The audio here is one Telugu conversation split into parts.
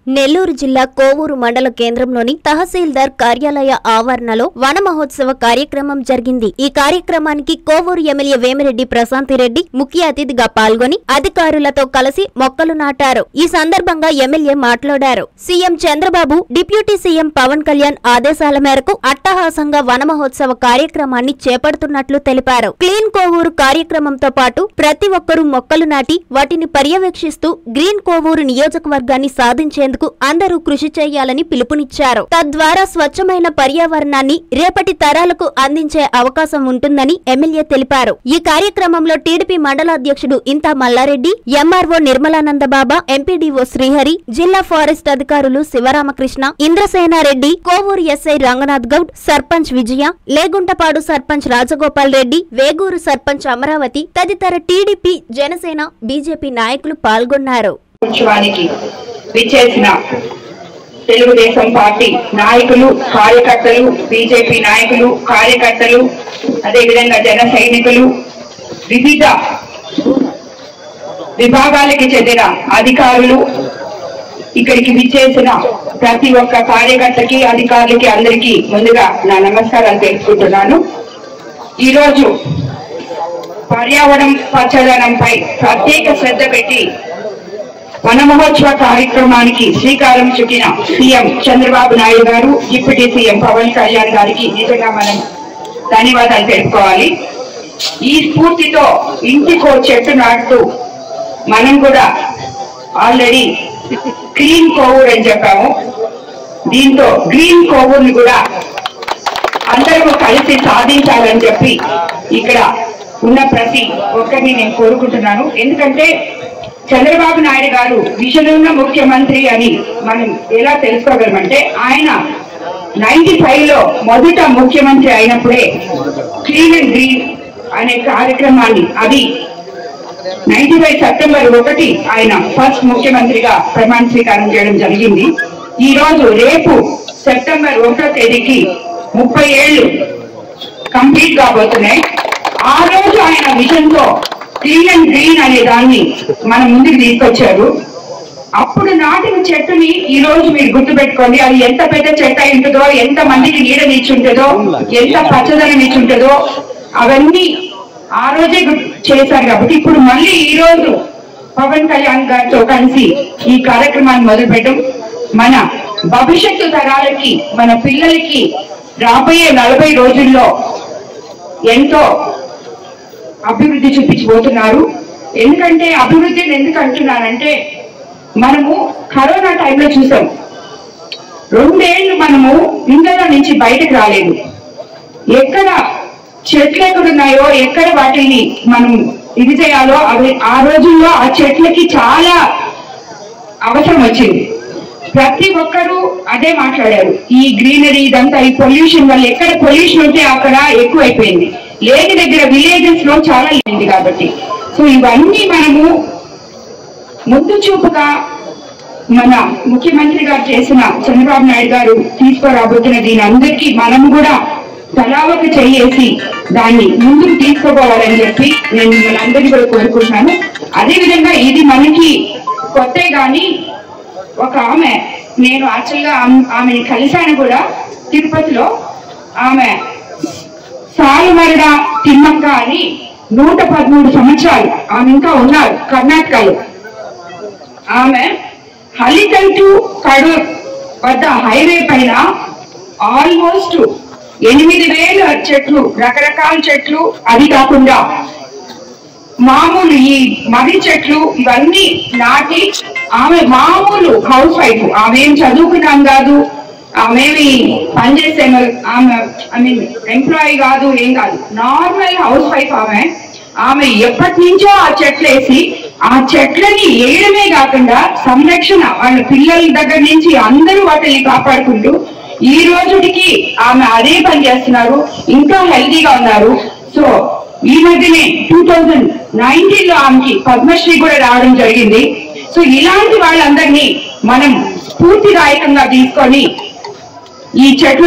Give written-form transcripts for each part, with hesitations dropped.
నెల్లూరు జిల్లా కోవూరు మండల కేంద్రంలోని తహసీల్దార్ కార్యాలయ ఆవరణలో వన మహోత్సవ కార్యక్రమం జరిగింది. ఈ కార్యక్రమానికి కోవూరు ఎమ్మెల్యే వేమిరెడ్డి ప్రశాంతిరెడ్డి ముఖ్య అతిథిగా పాల్గొని అధికారులతో కలిసి మొక్కలు నాటారు. ఈ సందర్భంగా ఎమ్మెల్యే మాట్లాడారు. CM Chandrababu, deputy CM Pawan Kalyan ఆదేశాల మేరకు అట్టహాసంగా వన మహోత్సవ కార్యక్రమాన్ని చేపడుతున్నట్లు తెలిపారు. క్లీన్ కోవూరు కార్యక్రమంతో పాటు ప్రతి ఒక్కరూ మొక్కలు నాటి వాటిని పర్యవేక్షిస్తూ గ్రీన్ కోవూరు నియోజకవర్గాన్ని సాధించేందుకు అందరూ కృషి చేయాలని పిలుపునిచ్చారు. తద్వారా స్వచ్ఛమైన పర్యావరణాన్ని రేపటి తరాలకు అందించే అవకాశం ఉంటుందని ఎమ్మెల్యే తెలిపారు. ఈ కార్యక్రమంలో టీడీపీ మండల అధ్యక్షుడు ఇంతా మల్లారెడ్డి, ఎంఆర్ఓ నిర్మలానందబాబా, ఎంపీడీఓ శ్రీహరి, జిల్లా ఫారెస్ట్ అధికారులు శివరామకృష్ణ, ఇంద్రసేనారెడ్డి, కోవూరు ఎస్ఐ రంగనాథ్ గౌడ్, సర్పంచ్ విజయ, లేగుంటపాడు సర్పంచ్ రాజగోపాల్ రెడ్డి, వేగూరు సర్పంచ్ అమరావతి తదితర టీడీపీ, జనసేన, బీజేపీ నాయకులు పాల్గొన్నారు. విచ్చేసిన తెలుగుదేశం పార్టీ నాయకులు, కార్యకర్తలు, బీజేపీ నాయకులు, కార్యకర్తలు, అదేవిధంగా జన సైనికులు, వివిధ విభాగాలకి చెందిన అధికారులు, ఇక్కడికి విచ్చేసిన ప్రతి ఒక్క కార్యకర్తకి, అధికారులకి అందరికీ ముందుగా నా నమస్కారాలు తెలుపుకుంటున్నాను. ఈరోజు పర్యావరణ పచ్చదనంపై ప్రత్యేక శ్రద్ధ పెట్టి వన మహోత్సవ కార్యక్రమానికి శ్రీకారం చుట్టిన సీఎం చంద్రబాబు నాయుడు గారు, డిప్యూటీ సీఎం పవన్ కళ్యాణ్ గారికి నిజంగా మనం ధన్యవాదాలు తెలుపుకోవాలి. ఈ స్ఫూర్తితో ఇంటికో చెట్టు నాటుతూ మనం కూడా ఆల్రెడీ క్లీన్ కోవూర్ అని చెప్పాము. దీంతో గ్రీన్ కోవూర్ని కూడా అందరూ కలిసి సాధించాలని చెప్పి ఇక్కడ ఉన్న ప్రతి ఒక్కరిని నేను కోరుకుంటున్నాను. ఎందుకంటే చంద్రబాబు నాయుడు గారు విజన్ ఉన్న ముఖ్యమంత్రి అని మనం ఎలా తెలుసుకోగలమంటే, ఆయన 95లో మొదట ముఖ్యమంత్రి అయినప్పుడే క్లీన్ అండ్ గ్రీన్ అనే కార్యక్రమాన్ని, అది 95 సెప్టెంబర్ 1 ఆయన ఫస్ట్ ముఖ్యమంత్రిగా ప్రమాణ స్వీకారం చేయడం జరిగింది. ఈ రోజు రేపు సెప్టెంబర్ 1వ తేదీకి 30 ఏళ్లు కంప్లీట్ కాబోతున్నాయి. ఆ రోజు ఆయన విజన్ తో క్లీన్ అండ్ గ్రీన్ అనే దాన్ని మన ముందుకు తీసుకొచ్చారు. అప్పుడు నాటిన చెట్టుని ఈ రోజు మీరు గుర్తు పెట్టుకోండి. అది ఎంత పెద్ద చెట్టు అయి ఉంటుందో, ఎంత మందికి నీడనిచ్చుంటుందో, ఎంత పచ్చదనమిచ్చుంటుందో, అవన్నీ ఆ రోజే చేశారు. కాబట్టి ఇప్పుడు మళ్ళీ ఈ రోజు పవన్ కళ్యాణ్ గారితో కలిసి ఈ కార్యక్రమాన్ని మొదలుపెట్టడం మన భవిష్యత్తు తరాలకి, మన పిల్లలకి రాబోయే 40 రోజుల్లో ఎంతో అభివృద్ధి చూపించబోతున్నారు. ఎందుకంటే అభివృద్ధిని ఎందుకు అంటున్నానంటే, మనము కరోనా టైంలో చూసాం, 2 ఏళ్ళు మనము ఇంట్లో నుంచి బయటకు రాలేదు. ఎక్కడ చెట్లు ఎక్కడున్నాయో, ఎక్కడ వాటిని మనం ఇది చేయాలో అవి ఆ రోజుల్లో ఆ చెట్లకి చాలా అవసరం వచ్చింది. ప్రతి ఒక్కరూ అదే మాట్లాడారు. ఈ గ్రీనరీ ఇదంతా ఈ పొల్యూషన్ వల్ల, ఎక్కడ పొల్యూషన్ ఉంటే అక్కడ ఎక్కువైపోయింది, లేని దగ్గర విలేజెస్ లో చాలా లేనిది. కాబట్టి సో ఇవన్నీ మనము ముందు చూపుగా మన ముఖ్యమంత్రి గారు చేసిన, చంద్రబాబు నాయుడు గారు తీసుకురాబోతున్న దీని అందరికీ మనం కూడా తలావక చేసి దాన్ని ముందుకు తీసుకోపోవాలని చెప్పి నేను మిమ్మల్ని అందరినీ కూడా కోరుకుంటున్నాను. అదేవిధంగా ఇది మనకి కొత్తే గాని, ఒక ఆమె, నేను యాక్చువల్గా ఆమెని కలిశాను కూడా తిరుపతిలో. ఆమె సాలుమరడ తిమ్మక్క అని 113 సంవత్సరాలు ఆమె ఇంకా ఉన్నారు కర్ణాటకలో. ఆమె హలికల్ టు కడూర్ వద్ద హైవే పైన ఆల్మోస్ట్ 8000 చెట్లు, రకరకాల చెట్లు, అది కాకుండా మామూలు ఈ మర్రి చెట్లు ఇవన్నీ నాటి, ఆమె మామూలు హౌస్ వైఫ్, ఆమె ఏం చదువుకున్నాం కాదు, ఆమెమి పనిచేసే ఎంప్లాయీ కాదు, ఏం కాదు, నార్మల్ హౌస్ వైఫ్. ఆమె ఎప్పటి నుంచో ఆ చెట్లు వేసి, ఆ చెట్లని వేయడమే కాకుండా సంరక్షణ, వాళ్ళ పిల్లల దగ్గర నుంచి అందరూ వాటిని కాపాడుకుంటూ ఈ రోజుకి ఆమె అదే పని చేస్తున్నారు, ఇంకా హెల్తీగా ఉన్నారు. సో ఈ మధ్యనే 2019లో ఆమెకి పద్మశ్రీ కూడా రావడం జరిగింది. సో ఇలాంటి వాళ్ళందరినీ మనం స్ఫూర్తిదాయకంగా తీసుకొని ఈ చెట్లు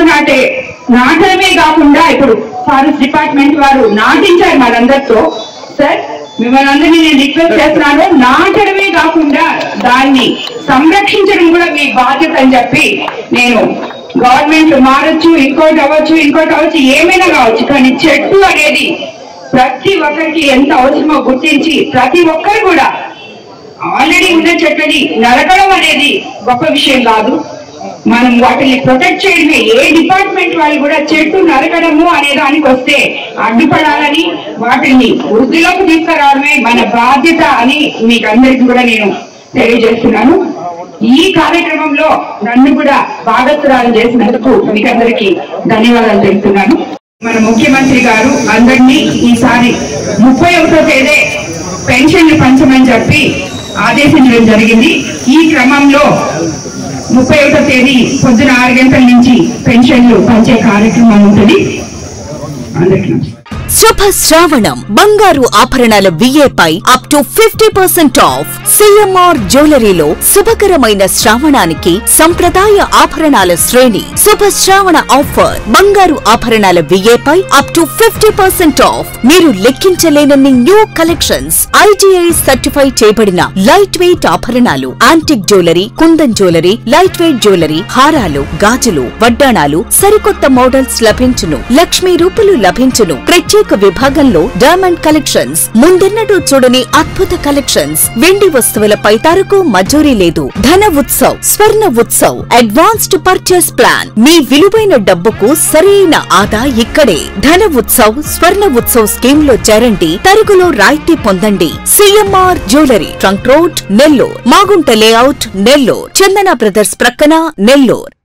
నాటడమే కాకుండా ఇప్పుడు ఫారెస్ట్ డిపార్ట్మెంట్ వారు నాటించారు మనందరితో. సార్ మిమ్మల్ని అందరినీ నేను రిక్వెస్ట్ చేస్తున్నాను, నాటడమే కాకుండా దాన్ని సంరక్షించడం కూడా మీ బాధ్యత అని చెప్పి నేను గవర్నమెంట్ మారచ్చు, ఇంకోటి అవ్వచ్చు, ఏమైనా కావచ్చు, కానీ చెట్టు అనేది ప్రతి ఒక్కరికి ఎంత అవసరమో గుర్తించి ప్రతి ఒక్కరు కూడా ఆల్రెడీ ఉన్న చెట్లని నరకడం అనేది గొప్ప విషయం కాదు. మనం వాటిని ప్రొటెక్ట్ చేయడమే. ఏ డిపార్ట్మెంట్ వాళ్ళు కూడా చెట్టు నరకడము అనే దానికి వస్తే అడ్డుపడాలని, వాటిని వృద్ధిలోకి తీసుకురావడమే మన బాధ్యత అని మీకు అందరికీ కూడా నేను తెలియజేస్తున్నాను. ఈ కార్యక్రమంలో నన్ను కూడా భాగస్వామ్యం చేసినందుకు మీకు అందరికీ ధన్యవాదాలు తెలుపుతున్నాను. మన ముఖ్యమంత్రి గారు అందరినీ ఈసారి 31వ తేదీ పెన్షన్లు పంచమని చెప్పి ఆదేశించడం జరిగింది. ఈ క్రమంలో 31వ తేదీ పొద్దున 6 గంటల నుంచి పెన్షన్లు పంచే కార్యక్రమం ఉంటుంది. అందరికీ శుభ శ్రావణం బంగారు ఆభరణాల విఏపై అప్ టు 50% ఆఫ్. సిఎంఆర్ జ్యువెలరీలో శుభకరమైన శ్రావణానికి సంప్రదాయ ఆభరణాల శ్రేణి. శుభ శ్రావణ ఆఫర్ బంగారు ఆభరణాల విఏపై అప్ టు 50% ఆఫ్. మీరు లెక్కించలేనన్ని న్యూ కలెక్షన్స్, ఐజీఐ సర్టిఫై చేయబడిన లైట్ వెయిట్ ఆభరణాలు, antique jewellery, kundan jewellery, light weight jewellery, హారాలు, గాజులు, వడ్డాణాలు, సరికొత్త మోడల్స్ లభించును. లక్ష్మీ రూపులు లభించును. ప్రత్యేక విభాగంలో డైమండ్ కలెక్షన్స్, ముందెన్నడూ చూడని అద్భుత కలెక్షన్స్. వెండి వస్తువులపై తరకు మజూరీ లేదు. Dhana Utsav, Swarna Utsav, advanced purchase plan. మీ విలువైన డబ్బుకు సరైన ఆదా ఇక్కడే. ధన ఉత్సవ్, స్వర్ణ ఉత్సవ్ స్కీమ్ లో చేరండి. తరుగులో రాయితీ పొందండి. CMR jewellery, trunk road, Nellore. Magunta layout, Nellore. Chandana brothers ప్రక్కన, నెల్లూరు.